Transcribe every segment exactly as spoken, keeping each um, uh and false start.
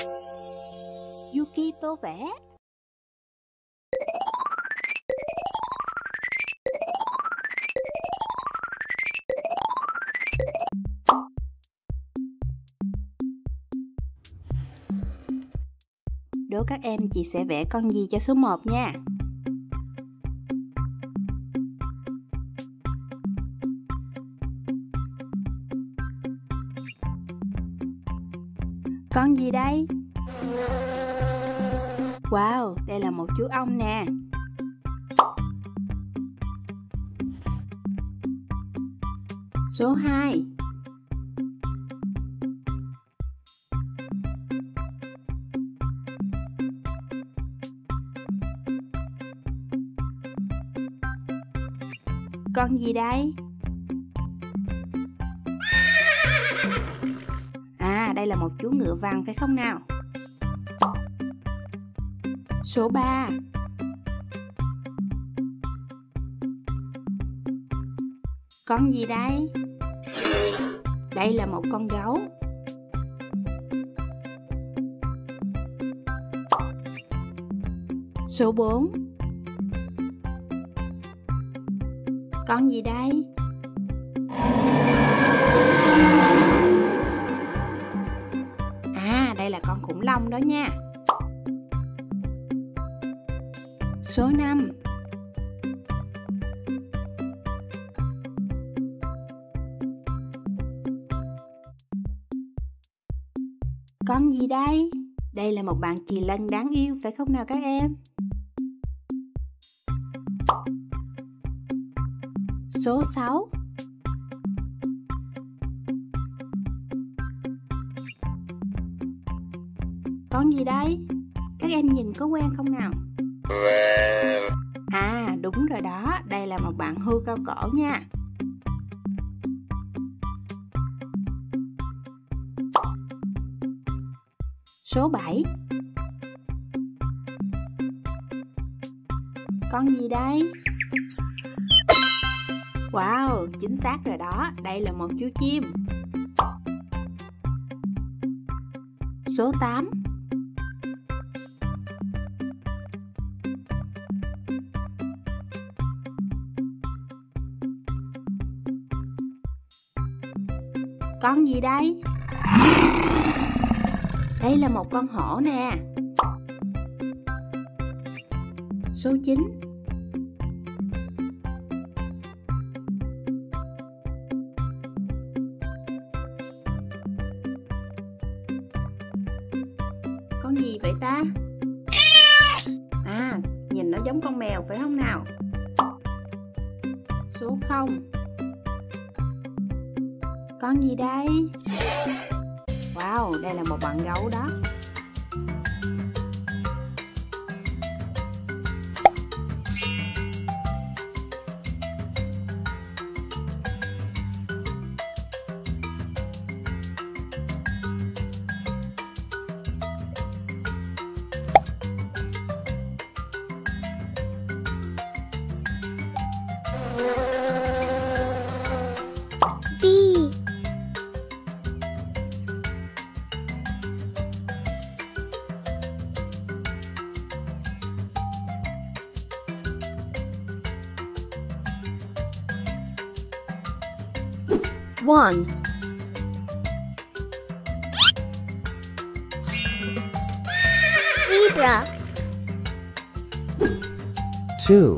Duki Tô Vẽ. Đố các em chị sẽ vẽ con gì cho số một nha. Con gì đây? Wow, đây là một chú ong nè. Số hai. Con gì đây? À, đây là một chú ngựa vằn phải không nào? Số ba. Con gì đây? Đây là một con gấu. Số bốn. Con gì đây? À, đây là con khủng long đó nha. Số năm. Con gì đây? Đây là một bạn kỳ lân đáng yêu phải không nào các em? Số sáu. Con gì đây? Các em nhìn có quen không nào? À, đúng rồi đó, đây là một bạn hươu cao cổ nha. Số bảy. Con gì đây? Wow, chính xác rồi đó, đây là một chú chim. Số tám. Con gì đây? Đây là một con hổ nè. Số chín. Con gì vậy ta? À, nhìn nó giống con mèo phải không nào? Số không. Con gì đây? Wow, đây là một bạn gấu đó. One. Zebra. Two.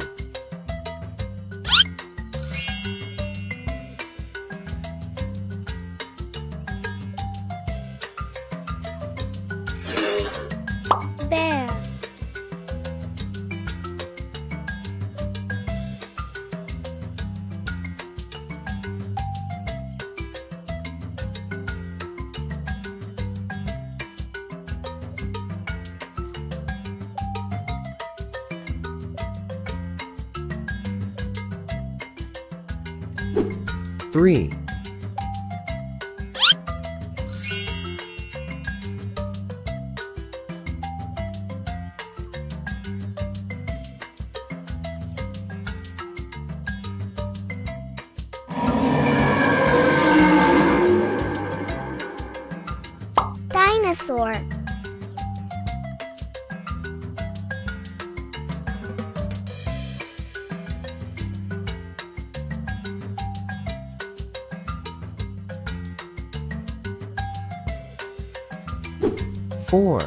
Bear. Three. Dinosaur. four,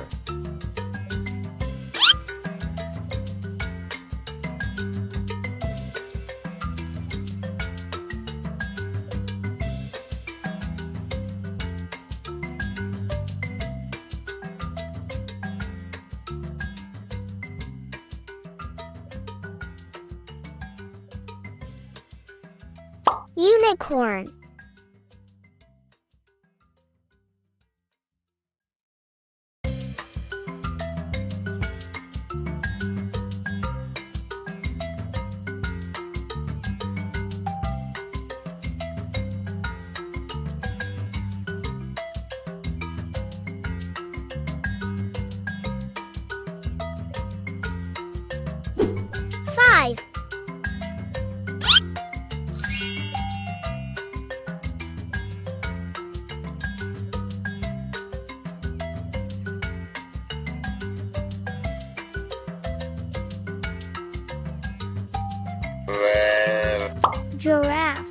unicorn, five, giraffe,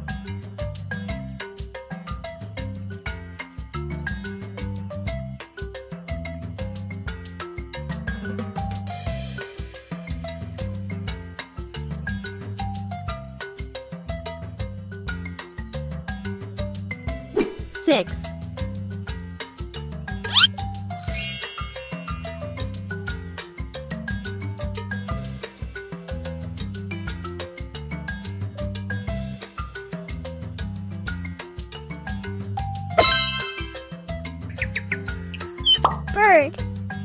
six, bird,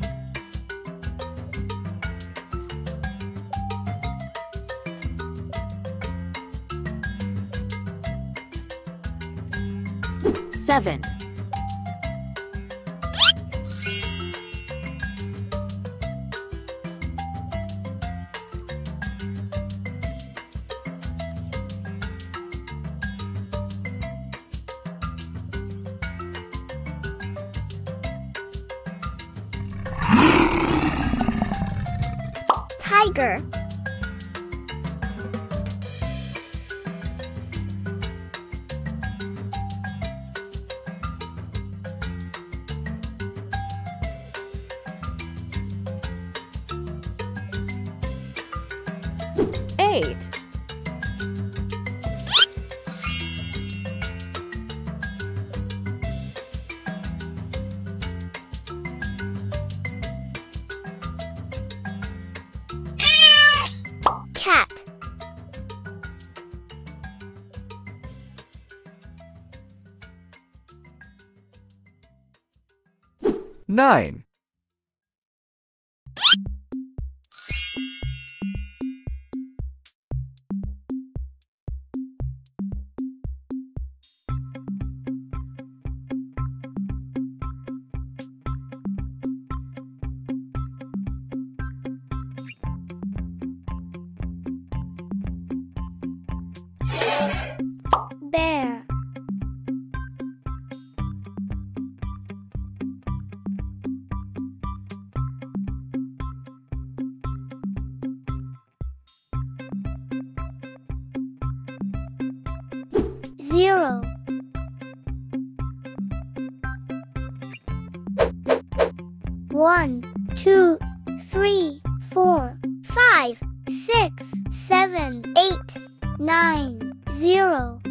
seven, tiger, eight, cat, nine, bear, zero, one, two, three, four, five, six, seven, eight, nine, zero,